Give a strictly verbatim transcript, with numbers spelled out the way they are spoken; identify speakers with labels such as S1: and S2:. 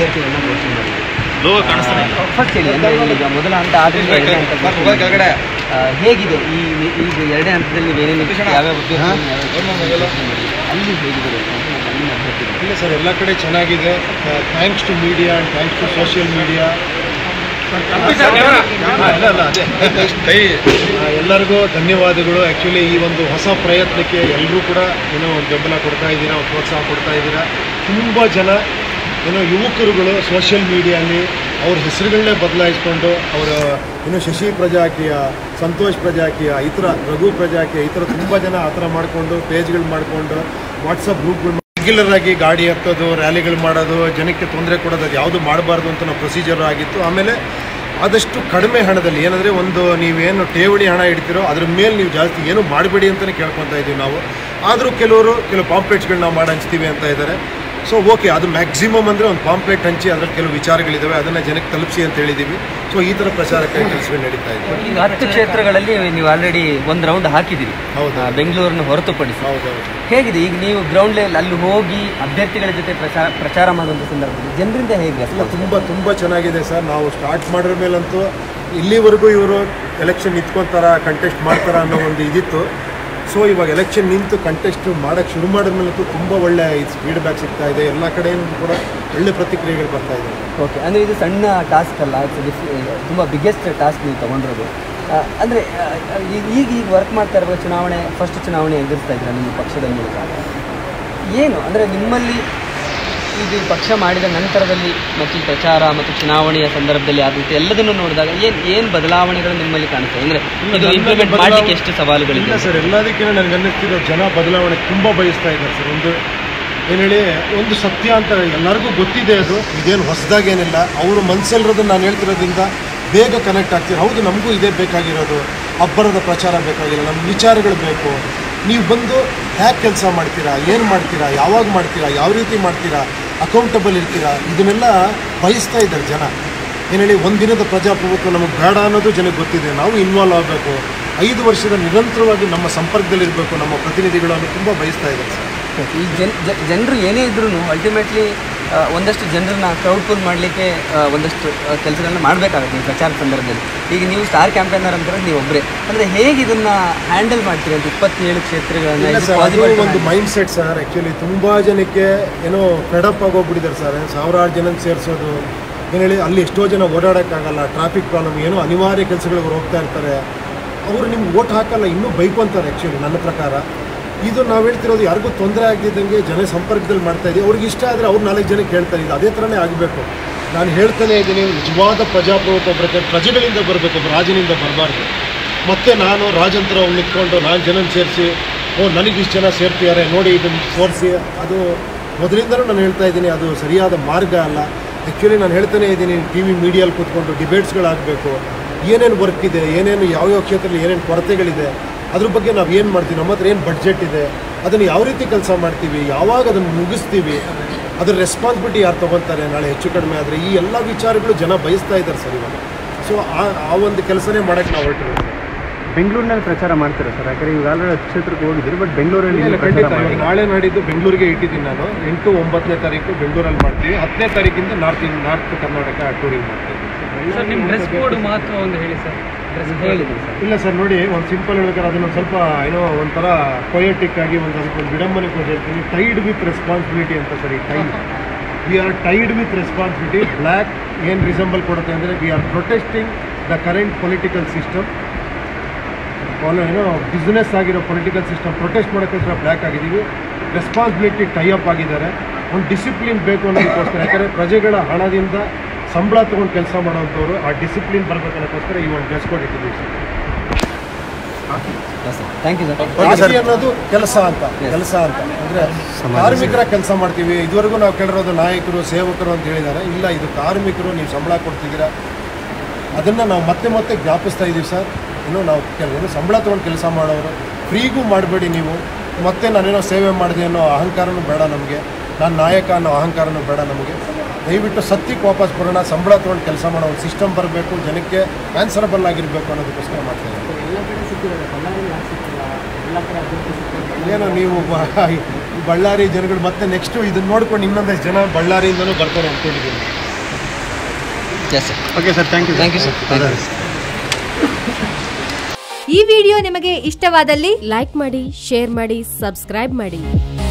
S1: ಅಭ್ಯರ್ಥಿಗಳನ್ನ ಘೋಷಣೆ ಮಾಡಿದೆ.
S2: ಫಸ್ಟ್ ಹೇಳಿ, ಅಂದರೆ ಈಗ ಮೊದಲ ಹಂತ ಆದ್ರಿಂದ ಎರಡನೇ ಹಂತ ಹೇಗಿದೆ? ಈ ಈಗ ಎರಡನೇ ಹಂತದಲ್ಲಿ ಏನೇನು ಯಾವ್ಯಾವ ಅಲ್ಲಿ ಹೇಗಿದೆ
S3: ಇಲ್ಲ ಸರ್, ಎಲ್ಲ ಕಡೆ ಚೆನ್ನಾಗಿದೆ. Thanks to media and thanks to social media. ಎಲ್ಲರಿಗೂ ಧನ್ಯವಾದಗಳು. ಆ್ಯಕ್ಚುಲಿ ಈ ಒಂದು ಹೊಸ ಪ್ರಯತ್ನಕ್ಕೆ ಎಲ್ಲರೂ ಕೂಡ ಏನೋ ಒಂದು ಬೆಂಬಲ ಕೊಡ್ತಾ ಇದ್ದೀರಾ, ಪ್ರೋತ್ಸಾಹ ಕೊಡ್ತಾ ಇದ್ದೀರಾ. ತುಂಬ ಜನ ಏನೋ ಯುವಕರುಗಳು ಸೋಷಿಯಲ್ ಮೀಡಿಯಲ್ಲಿ ಅವ್ರ ಹೆಸರುಗಳನ್ನೇ ಬದಲಾಯಿಸ್ಕೊಂಡು ಅವರು ಏನೋ ಶಶಿ ಪ್ರಜಾಕೀಯ, ಸಂತೋಷ್ ಪ್ರಜಾಕೀಯ, ಈ ಥರ ರಘು ಪ್ರಜಾಕೀಯ, ಈ ಥರ ತುಂಬ ಜನ ಆ ಥರ ಮಾಡಿಕೊಂಡು ಪೇಜ್ಗಳು ಮಾಡಿಕೊಂಡು ವಾಟ್ಸಪ್ ಗ್ರೂಪ್ಗಳು ರೆಗ್ಯುಲರ್ ಆಗಿ ಗಾಡಿ ಹತ್ತೋದು, ರ್ಯಾಲಿಗಳು ಮಾಡೋದು, ಜನಕ್ಕೆ ತೊಂದರೆ ಕೊಡೋದು, ಅದು ಯಾವುದು ಮಾಡಬಾರ್ದು ಅಂತ ನಾವು ಪ್ರೊಸೀಜರ್ ಆಗಿತ್ತು. ಆಮೇಲೆ ಆದಷ್ಟು ಕಡಿಮೆ ಹಣದಲ್ಲಿ, ಏನಂದರೆ ಒಂದು ನೀವೇನು ಠೇವಣಿ ಹಣ ಇಡ್ತೀರೋ ಅದ್ರ ಮೇಲೆ ನೀವು ಜಾಸ್ತಿ ಏನು ಮಾಡಬೇಡಿ ಅಂತಲೇ ಕೇಳ್ಕೊತಾ ಇದ್ದೀವಿ ನಾವು. ಆದರೂ ಕೆಲವರು ಕೆಲವು ಪಾಂಪ್ಲೆಟ್ಸ್ಗಳನ್ನ ನಾವು ಮಾಡಿ ಹಂಚ್ತೀವಿ ಅಂತ ಇದ್ದಾರೆ. ಸೊ ಓಕೆ, ಅದು ಮ್ಯಾಕ್ಸಿಮಮ್ ಅಂದರೆ ಒಂದು ಪಾಂಪ್ಲೆಟ್ ಹಂಚಿ ಅದರಲ್ಲಿ ಕೆಲವು ವಿಚಾರಗಳಿದ್ದಾವೆ, ಅದನ್ನು ಜನಕ್ಕೆ ತಲುಪಿಸಿ ಅಂತ ಹೇಳಿದ್ದೀವಿ. ಸೊ ಈ ಥರ ಪ್ರಚಾರಕ್ಕೆ ಕೆಲಸಗಳು ನಡೀತಾ ಇದೆ.
S2: ಈಗ ಹತ್ತು ಕ್ಷೇತ್ರಗಳಲ್ಲಿ ನೀವು ಆಲ್ರೆಡಿ ಒಂದು ರೌಂಡ್ ಹಾಕಿದ್ದೀರಿ.
S3: ಹೌದು,
S2: ಬೆಂಗಳೂರನ್ನು ಹೊರತುಪಡಿಸಿ.
S3: ಹೌದೌದು.
S2: ಹೇಗಿದೆ ಈಗ ನೀವು ಗ್ರೌಂಡ್ ಲೆವೆಲ್ ಅಲ್ಲಿ ಹೋಗಿ ಅಭ್ಯರ್ಥಿಗಳ ಜೊತೆ ಪ್ರಚಾರ ಪ್ರಚಾರ ಮಾಡುವಂಥ ಸಂದರ್ಭದಲ್ಲಿ ಜನರಿಂದ ಹೇಗೆ?
S3: ಇಲ್ಲ, ತುಂಬ ತುಂಬ ಚೆನ್ನಾಗಿದೆ ಸರ್. ನಾವು ಸ್ಟಾರ್ಟ್ ಮಾಡಿದ ಮೇಲಂತೂ ಇಲ್ಲಿವರೆಗೂ ಇವರು ಎಲೆಕ್ಷನ್ ನಿಂತ್ಕೊತಾರ, ಕಂಟೆಸ್ಟ್ ಮಾಡ್ತಾರ ಅನ್ನೋ ಒಂದು ಇದಿತ್ತು. ಸೊ ಇವಾಗ ಎಲೆಕ್ಷನ್ ನಿಂತು ಕಂಟೆಸ್ಟ್ ಮಾಡೋಕ್ಕೆ ಶುರು ಮಾಡಿದ ಮೇಲಂತೂ ತುಂಬ ಒಳ್ಳೆ ಇದು ಫೀಡ್ಬ್ಯಾಕ್ ಸಿಗ್ತಾ ಇದೆ. ಎಲ್ಲ ಕಡೆಯಿಂದ ಕೂಡ ಒಳ್ಳೆ ಪ್ರತಿಕ್ರಿಯೆಗಳು ಬರ್ತಾ ಇದೆ.
S2: ಓಕೆ, ಅಂದರೆ ಇದು ಸಣ್ಣ ಟಾಸ್ಕ್ ಅಲ್ಲ, ತುಂಬ ಬಿಗ್ಗೆಸ್ಟ್ ಟಾಸ್ಕ್ ನೀವು ತೊಗೊಂಡಿರೋದು. ಅಂದರೆ ಈಗ ಈಗ ಈಗ ವರ್ಕ್ ಮಾಡ್ತಾ ಇರುವ ಚುನಾವಣೆ, ಫಸ್ಟ್ ಚುನಾವಣೆ ಎದುರಿಸ್ತಾ ಇದ್ದೀರಾ ನಿಮ್ಮ ಪಕ್ಷದ ಮೂಲಕ. ಏನು ಅಂದರೆ ನಿಮ್ಮಲ್ಲಿ ಇದು ಪಕ್ಷ ಮಾಡಿದ ನಂತರದಲ್ಲಿ ಮತ್ತು ಪ್ರಚಾರ ಮತ್ತು ಚುನಾವಣೆಯ ಸಂದರ್ಭದಲ್ಲಿ ಆದಂತೆ ಎಲ್ಲದನ್ನು ನೋಡಿದಾಗ ಏನು ಏನು ಬದಲಾವಣೆಗಳು ನಿಮ್ಮಲ್ಲಿ ಕಾಣುತ್ತೆ? ಅಂದರೆ ಇದು ಇಂಪ್ಲಿಮೆಂಟ್ ಮಾಡಲಿಕ್ಕೆ ಎಷ್ಟು ಸವಾಲುಗಳಿಲ್ಲ
S3: ಸರ್? ಎಲ್ಲದಕ್ಕಿಂತ ನನಗೆ ಅನ್ನಿಸ್ತಿರೋ ಜನ ಬದಲಾವಣೆ ತುಂಬ ಬಯಸ್ತಾ ಇದ್ದಾರೆ ಸರ್. ಒಂದು ಏನು ಹೇಳಿ, ಒಂದು ಸತ್ಯ ಅಂತ ಎಲ್ಲರಿಗೂ ಗೊತ್ತಿದೆ, ಅದು ಇದೇನು ಹೊಸದಾಗೇನಿಲ್ಲ. ಅವರು ಮನಸ್ಸಲ್ಲಿರೋದನ್ನು ನಾನು ಹೇಳ್ತಿರೋದ್ರಿಂದ ಬೇಗ ಕನೆಕ್ಟ್ ಆಗ್ತೀವಿ. ಹೌದು, ನಮಗೂ ಇದೇ ಬೇಕಾಗಿರೋದು, ಅಬ್ಬರದ ಪ್ರಚಾರ ಬೇಕಾಗಿಲ್ಲ, ನಮ್ಮ ವಿಚಾರಗಳು ಬೇಕು. ನೀವು ಬಂದು ಹೇಗೆ ಕೆಲಸ ಮಾಡ್ತೀರಾ, ಏನು ಮಾಡ್ತೀರಾ, ಯಾವಾಗ ಮಾಡ್ತೀರಾ, ಯಾವ ರೀತಿ ಮಾಡ್ತೀರಾ, ಅಕೌಂಟಬಲ್ ಇರ್ತೀರಾ, ಇದನ್ನೆಲ್ಲ ಬಯಸ್ತಾ ಇದ್ದಾರೆ ಜನ. ಏನು ಹೇಳಿ, ಒಂದಿನದ ಪ್ರಜಾಪ್ರಭುತ್ವ ನಮಗೆ ಬೇಡ ಅನ್ನೋದು ಜನಕ್ಕೆ ಗೊತ್ತಿದೆ. ನಾವು ಇನ್ವಾಲ್ವ್ ಆಗಬೇಕು, ಐದು ವರ್ಷದ ನಿರಂತರವಾಗಿ ನಮ್ಮ ಸಂಪರ್ಕದಲ್ಲಿರಬೇಕು ನಮ್ಮ ಪ್ರತಿನಿಧಿಗಳು ಅನ್ನೋ ತುಂಬ ಬಯಸ್ತಾ ಇದ್ದಾರೆ ಸರ್.
S2: ಈ ಜನ್ ಜನರು ಏನೇ ಇದ್ರೂ ಅಲ್ಟಿಮೇಟ್ಲಿ ಒಂದಷ್ಟು ಜನರನ್ನ ಕ್ರೌಡ್ ಪುಲ್ ಮಾಡಲಿಕ್ಕೆ ಒಂದಷ್ಟು ಕೆಲಸಗಳನ್ನ ಮಾಡಬೇಕಾಗುತ್ತೆ ಈ ಪ್ರಚಾರ ಸಂದರ್ಭದಲ್ಲಿ. ಈಗ ನೀವು ಸ್ಟಾರ್ ಕ್ಯಾಂಪೇನರ್ ಅಂತಾರೆ ನೀವು ಒಬ್ಬರೇ, ಅಂದರೆ ಹೇಗೆ ಇದನ್ನು ಹ್ಯಾಂಡಲ್ ಮಾಡ್ತೀರಿ ಅಂತ ಇಪ್ಪತ್ತೇಳು ಕ್ಷೇತ್ರಗಳನ್ನ?
S3: ಒಂದು ಮೈಂಡ್ ಸೆಟ್ ಸರ್. ಆ್ಯಕ್ಚುಲಿ ತುಂಬ ಜನಕ್ಕೆ ಏನೋ ಫೆಡಪ್ ಆಗೋಗ್ಬಿಟ್ಟಿದ್ದಾರೆ ಸರ್. ಸಾವಿರಾರು ಜನ ಸೇರಿಸೋದು, ಏನು ಹೇಳಿ, ಅಲ್ಲಿ ಎಷ್ಟೋ ಜನ ಓಡಾಡೋಕ್ಕಾಗಲ್ಲ, ಟ್ರಾಫಿಕ್ ಪ್ರಾಬ್ಲಮ್, ಏನೋ ಅನಿವಾರ್ಯ ಕೆಲಸಗಳಿಗೆ ಹೋಗ್ತಾ ಇರ್ತಾರೆ. ಅವರು ನಿಮ್ಗೆ ಓಟ್ ಹಾಕಲ್ಲ, ಇನ್ನೂ ಬೈಕೊಂತಾರೆ. ಆ್ಯಕ್ಚುಲಿ ನನ್ನ ಪ್ರಕಾರ ಇದು ನಾವು ಹೇಳ್ತಿರೋದು ಯಾರಿಗೂ ತೊಂದರೆ ಆಗದಿದ್ದಂಗೆ ಜನ ಸಂಪರ್ಕದಲ್ಲಿ ಮಾಡ್ತಾ ಇದ್ದೀವಿ. ಅವ್ರಿಗೆ ಇಷ್ಟ ಆದರೆ ಅವ್ರು ನಾಲ್ಕು ಜನಕ್ಕೆ ಹೇಳ್ತಾರೆ. ಇದು ಅದೇ ಥರನೇ ಆಗಬೇಕು. ನಾನು ಹೇಳ್ತಾನೆ ಇದ್ದೀನಿ, ನಿಜವಾದ ಪ್ರಜಾಪ್ರಭುತ್ವ ಬರುತ್ತೆ ಪ್ರಜೆಗಳಿಂದ ಬರಬೇಕು, ರಾಜನಿಂದ ಬರಬಾರ್ದು. ಮತ್ತು ನಾನು ರಾಜಂತರ ಅವ್ರು ನಿಂತ್ಕೊಂಡು ನಾನು ಜನನ ಸೇರಿಸಿ, ಓ ನನಗಿಷ್ಟು ಜನ ಸೇರ್ತಿದ್ದಾರೆ ನೋಡಿ ಇದನ್ನು ತೋರಿಸಿ, ಅದು ಮೊದಲಿಂದಲೂ ನಾನು ಹೇಳ್ತಾ ಇದ್ದೀನಿ, ಅದು ಸರಿಯಾದ ಮಾರ್ಗ ಅಲ್ಲ. ಆ್ಯಕ್ಚುಲಿ ನಾನು ಹೇಳ್ತಾನೆ ಇದ್ದೀನಿ, ಟಿ ವಿ ಮೀಡಿಯಲ್ಲಿ ಕೂತ್ಕೊಂಡು ಡಿಬೇಟ್ಸ್ಗಳಾಗಬೇಕು, ಏನೇನು ವರ್ಕ್ ಇದೆ, ಏನೇನು ಯಾವ್ಯಾವ ಕ್ಷೇತ್ರದಲ್ಲಿ ಏನೇನು ಕೊರತೆಗಳಿದೆ, ಅದ್ರ ಬಗ್ಗೆ ನಾವು ಏನು ಮಾಡ್ತೀವಿ, ನಮ್ಮ ಹತ್ರ ಏನು ಬಡ್ಜೆಟ್ ಇದೆ, ಅದನ್ನು ಯಾವ ರೀತಿ ಕೆಲಸ ಮಾಡ್ತೀವಿ, ಯಾವಾಗ ಅದನ್ನು ಮುಗಿಸ್ತೀವಿ, ಅದ್ರ ರೆಸ್ಪಾನ್ಸಿಬಿಲಿಟಿ ಯಾರು ತೊಗೊತಾರೆ ನಾಳೆ ಹೆಚ್ಚು ಕಡಿಮೆ ಆದರೆ, ಈ ಎಲ್ಲ ವಿಚಾರಗಳು ಜನ ಬಯಸ್ತಾ ಇದ್ದಾರೆ ಸರ್ ಇವಾಗ. ಸೊ ಆ ಆ ಒಂದು ಕೆಲಸನೇ ಮಾಡೋಕ್ಕೆ ನಾವು ಹೊರಟಿರೋದು.
S1: ಬೆಂಗಳೂರಿನಲ್ಲಿ ಪ್ರಚಾರ ಮಾಡ್ತೀರಾ ಸರ್? ಯಾಕಂದರೆ ಈಗ ಆಲ್ರೆಡಿ ಕ್ಷೇತ್ರಕ್ಕೆ ಹೋಗಿದ್ದೀರಿ, ಬಟ್ ಬೆಂಗಳೂರಲ್ಲಿ
S3: ನಾಳೆ ನಾಡಿದ್ದು ಬೆಂಗಳೂರಿಗೆ ಇಟ್ಟಿದ್ದೀನಿ ನಾನು. ಎಂಟು ಒಂಬತ್ತನೇ ತಾರೀಕು ಬೆಂಗಳೂರಲ್ಲಿ ಮಾಡ್ತೀವಿ. ಹತ್ತನೇ ತಾರೀಕಿಂದ north in north Karnataka touring ಮಾಡ್ತೀವಿ.
S4: ಸರ್ ನಿಮ್ಮ ಡ್ರೆಸ್ ಕೋಡ್ ಮಹತ್ವ ಒಂದು ಹೇಳಿ ಸರ್. ಡ್ರೆಸ್ ಹೇಳಿದ್ರಿ ಸರ್?
S3: ಇಲ್ಲ ಸರ್, ನೋಡಿ, ಒಂದು ಸಿಂಪಲ್ ಹೇಳ್ಬೇಕಾದ್ರೆ ಅದನ್ನು ಸ್ವಲ್ಪ ಏನೋ ಒಂಥರ ಪೊಯೆಟಿಕ್ ಆಗಿ ಒಂದು ಅದಕ್ಕೊಂದು ವಿಡಂಬನೆ ಕೊಟ್ಟು ಹೇಳ್ತೀನಿ. ಟೈಡ್ ವಿತ್ ರೆಸ್ಪಾನ್ಸಿಬಿಲಿಟಿ ಅಂತ ಸರ್. ಈ tied we are tied with responsibility. Black ಏನು ರಿಸಂಬಲ್ ಕೊಡುತ್ತೆ ಅಂದರೆ we are protesting the current political system. ಏನೋ ಬಿಸ್ನೆಸ್ ಆಗಿರೋ ಪೊಲಿಟಿಕಲ್ ಸಿಸ್ಟಮ್ ಪ್ರೊಟೆಸ್ಟ್ ಮಾಡೋಕ್ಕೋಸ್ಕರ ಬ್ಲ್ಯಾಕ್ ಆಗಿದ್ದೀವಿ. ರೆಸ್ಪಾನ್ಸಿಬಿಲಿಟಿ ಟೈ ಅಪ್ ಆಗಿದ್ದಾರೆ. ಒಂದು ಡಿಸಿಪ್ಲಿನ್ ಬೇಕು ಅನ್ನೋದಕ್ಕೋಸ್ಕರ, ಯಾಕಂದರೆ ಪ್ರಜೆಗಳ ಹಣದಿಂದ ಸಂಬಳ ತೊಗೊಂಡು ಕೆಲಸ ಮಾಡೋವಂಥವ್ರು ಆ ಡಿಸಿಪ್ಲಿನ್ ಬರಬೇಕನ್ನೋಕ್ಕೋಸ್ಕರ ಈ ಒಂದು ಡ್ರೆಸ್ ಕೋಡ್ ಇಟ್ಟಿದ್ದೀವಿ ಸರ್.
S2: Thank you
S3: sir. ಅನ್ನೋದು ಕೆಲಸ ಅಂತ ಕೆಲಸ ಅಂತ ಅಂದರೆ ಕಾರ್ಮಿಕರ ಕೆಲಸ ಮಾಡ್ತೀವಿ. ಇದುವರೆಗೂ ನಾವು ಕೇಳಿರೋದು ನಾಯಕರು ಸೇವಕರು ಅಂತ ಹೇಳಿದ್ದಾರೆ. ಇಲ್ಲ, ಇದು ಕಾರ್ಮಿಕರು, ನೀವು ಸಂಬಳ ಕೊಡ್ತಿದ್ದೀರಾ, ಅದನ್ನು ನಾವು ಮತ್ತೆ ಮತ್ತೆ ಜ್ಞಾಪಿಸ್ತಾ ಇದ್ದೀವಿ ಸರ್. ಇನ್ನೂ ನಾವು ಕೆಲವರು ಸಂಬಳ ತೊಗೊಂಡು ಕೆಲಸ ಮಾಡೋರು, ಫ್ರೀಗೂ ಮಾಡಬೇಡಿ ನೀವು. ಮತ್ತೆ ನಾನೇನೋ ಸೇವೆ ಮಾಡಿದೆ ಅನ್ನೋ ಅಹಂಕಾರನೂ ಬೇಡ ನಮಗೆ, ನಾನು ನಾಯಕ ಅನ್ನೋ ಅಹಂಕಾರನೂ ಬೇಡ ನಮಗೆ. ದಯವಿಟ್ಟು ಸತ್ಯಕ್ಕೆ ವಾಪಸ್ ಬರೋಣ, ಸಂಬಳ ತೊಗೊಂಡು ಕೆಲಸ ಮಾಡೋ ಒಂದು ಸಿಸ್ಟಮ್ ಬರಬೇಕು, ಜನಕ್ಕೆ ಆನ್ಸರಬಲ್ ಆಗಿರಬೇಕು ಅನ್ನೋದಕ್ಕೋಸ್ಕರ ಮಾಡ್ತಾ ಇದ್ದೀವಿ. ಏನೋ ನೀವು ಬಳ್ಳಾರಿ ಜನಗಳು ಮತ್ತೆ ನೆಕ್ಸ್ಟು ಇದನ್ನು ನೋಡ್ಕೊಂಡು ಇನ್ನೊಂದಷ್ಟು ಜನ ಬಳ್ಳಾರಿಯಿಂದನೂ ಬರ್ತಾರೆ ಅಂದ್ಕೊಂಡಿದ್ದೀನಿ.
S2: Yes sir.
S1: Okay sir, thank you
S2: thank you sir. Thank you.
S5: ಈ ವಿಡಿಯೋ ನಿಮಗೆ ಇಷ್ಟವಾದಲ್ಲಿ ಲೈಕ್ ಮಾಡಿ, ಶೇರ್ ಮಾಡಿ, ಸಬ್ಸ್ಕ್ರೈಬ್ ಮಾಡಿ.